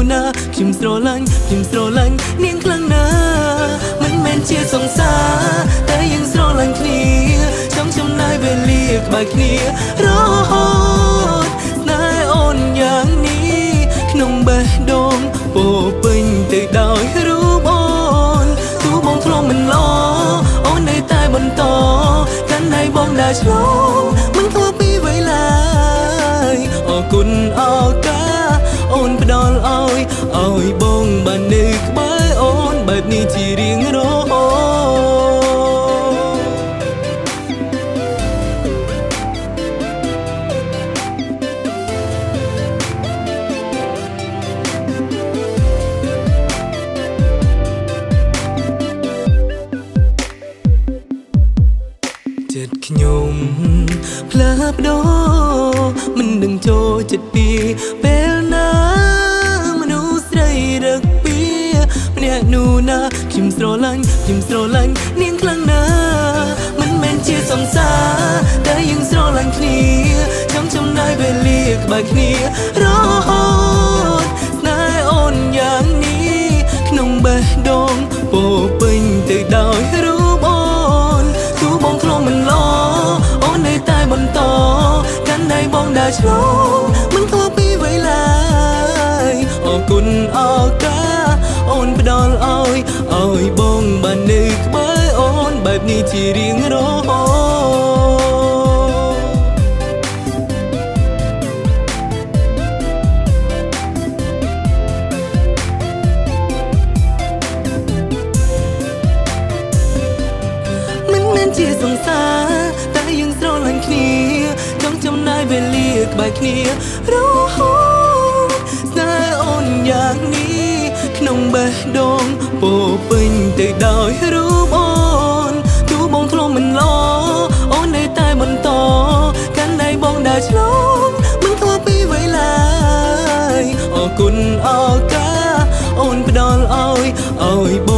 ណាខ្ញុំស្រឡាញ់នាងខ្លាំងណាស់មិនមែនជាសង្សារតែយើងស្រឡាញ់គ្នាចង់ចំណាយវេលាក្បែរគ្នារហូតស្នេហ៍អូនយ៉ាងនេះក្នុងបេះដូងពោពេញទៅដោយរូបអូនទូបងធ្លាប់មិនល្អអូននៅតែបន្តកាន់ដៃបងដើរឆ្លងមិនខ្វល់ពីវេលាអរគុណអរកាអូនផ្ដល់ឲ្យបងបាននៅក្បែរអូនបែបនេះជារៀងរហូតចិត្តខ្ញុំផ្លាស់ប្ដូរមិនដឹងចូលចិត្តពីពេលណាមនុស្សស្រីរឹកពីម្នាក់នោះណាខ្ញុំស្រឡាញ់នាងខ្លាំងណាស់មិនមែនជាសង្សារតែយើងស្រឡាញ់គ្នាចង់ចំណាយវេលាក្បែរគ្នារហូតស្នេហ៍អូនយ៉ាងនេះក្នុងបេះដូងពោពេញទៅដោយរូបអូនទូបងធ្លាប់មិនល្អអូននៅតែបន្តកាន់ដៃបងដើរឆ្លងមិនខ្វល់ពីវេលាអរគុណអរកាអូនផ្ដល់ឲ្យបងបាននៅក្បែរអូនបែបនេះជារៀងរហូតជាសង្សារតែយើងស្រឡាញ់គ្នាចង់ចំណាយវេលាក្បែរគ្នារហូតស្នេហ៍អូនយ៉ាងនេះក្នុងបេះដូងពោពេញទៅដោយរូបអូនទូបងធ្លាប់មិនល្អអូននៅតែបន្តកាន់ដៃបងដើរឆ្លងមិនខ្វល់ពីវេលាអរគុណអរកាអូនផ្ដល់ឲ្យ